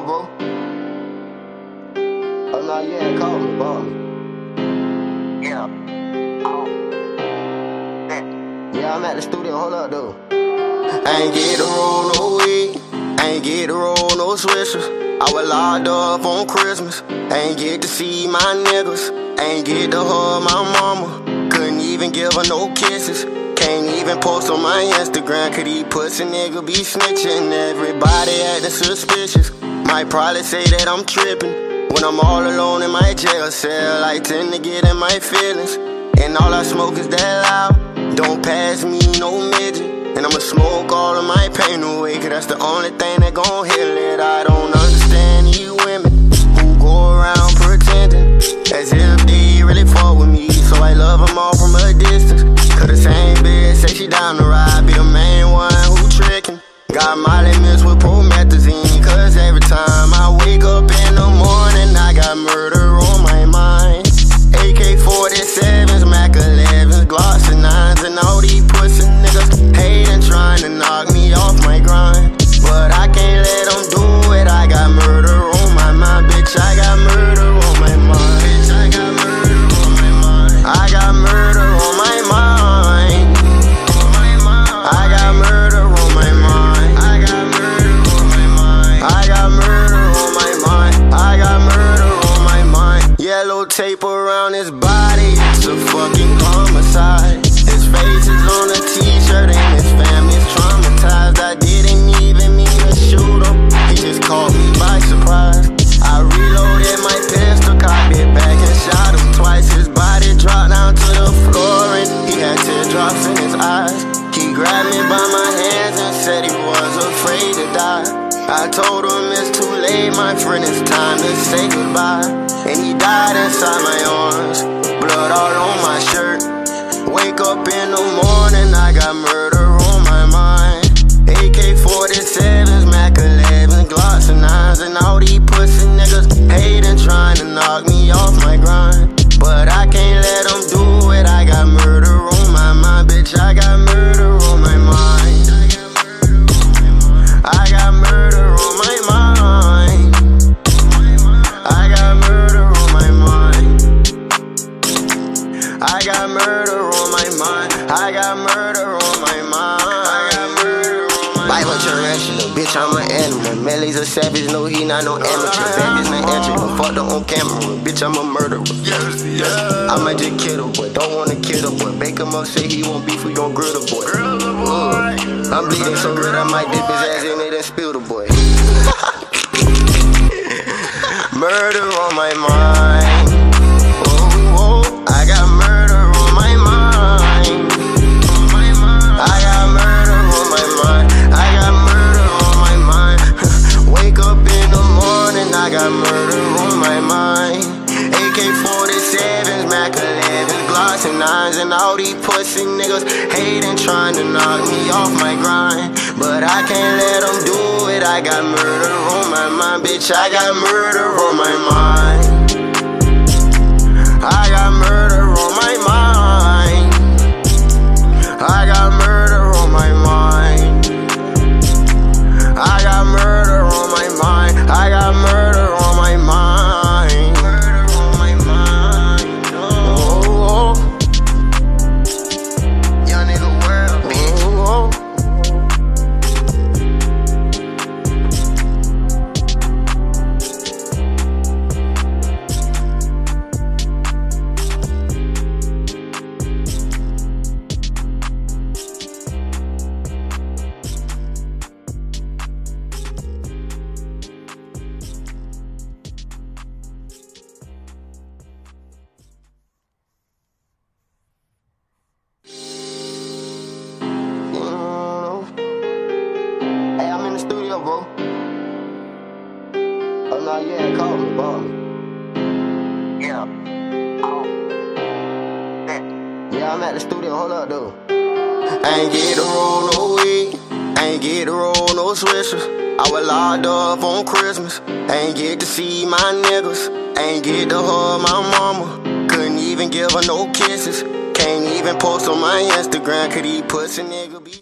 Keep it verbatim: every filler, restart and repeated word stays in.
bro. Oh, no, you ain't called me, bro. Yeah. Oh. Yeah, I'm at the studio. Hold up, though. I ain't get to roll no weed. I ain't get to roll no swishers. I was locked up on Christmas. I ain't get to see my niggas. I ain't get to hug my mama. Couldn't even give her no kisses. Can't even post on my Instagram, cause these pussy nigga be snitching. Everybody acting suspicious. Might probably say that I'm tripping when I'm all alone in my jail cell. I tend to get in my feelings, and all I smoke is that loud. Don't pass me no midget, and I'ma smoke all of my pain away, cause that's the only thing that gon' heal it. I don't understand these women who go around pretending as if they really fuck with me, so I love them all from a distance. Cause the same bitch say she down the ride, be the main one who trickin'. Got Molly mixed with promethazine, cause every time I wake up in the morning, I got murder on my mind. A K forty-sevens, Mac elevens, Glocks and nines, and all these pussy niggas hatin', trying to knock me off my grind. But I can't let them do it, I got murder on my mind, bitch, I got murder on my mind. Bitch, I got murder on my mind. I got murder on my mind. I got murder on my mind. I got murder on my mind. I got murder on my mind. I got murder on my mind. Yellow tape around his body, it's a fucking homicide. His face is on a t-shirt and his family's traumatized. I didn't even mean to shoot him, he just caught me by surprise. I reloaded my pistol, cocked it back and shot him twice. His body dropped down to the floor and he had teardrops in his eyes. He grabbed me by my hands and said he was afraid to die. I told him it's too late, my friend, it's time to say goodbye. And he died inside my arms, blood all on my shirt. Wake up in the morning, I got murder on my mind. A K forty-sevens, Mac elevens, Glocks and nines, and all these pussy niggas hatin', trying to knock me off my grind. But I can't let them do it, I got murder on my mind, bitch, I got murder on my mind. I got murder on my mind. I got murder on my mind. I got murder on my mind. I got murder on my mind. I got murder on my mind. Violent tarantula, bitch, I'm an animal. Melly's a savage, no, he not no amateur. Vegas ain't entry, but fucked up on camera. Bitch, I'm a murderer. Yes, yes. I might just kill the boy, don't wanna kill the boy. Bake him up, say he won't beef, we gon' grill the boy. Grill the boy. Uh, I'm bleeding so red, I might dip his ass in it and spill the boy. Murder on my mind. Oh, oh, I got murder on my mind. I got murder on my mind. I got murder on my mind. Wake up in the morning, I got murder on my mind. A K forty-sevens, Mac elevens, Glocks and nines, and all these pussy niggas hatin', trying to knock me off my grind. But I can't let them do it, I got murder on my mind, bitch, I got murder on my mind. I got murder on my mind. I got murder on my mind. I got murder on my mind. I got murder on my mind. Murder on my mind. Oh, oh. Young nigga world, bitch. Oh, oh. Bro. Oh, no, you ain't called me, bro. Yeah. Oh. Yeah, I'm at the studio. Hold up, though. I ain't get to roll no weed. I ain't get to roll no swishers. I was locked up on Christmas. I ain't get to see my niggas. I ain't get to hug my mama. Couldn't even give her no kisses. Can't even post on my Instagram, cause these pussy niggas be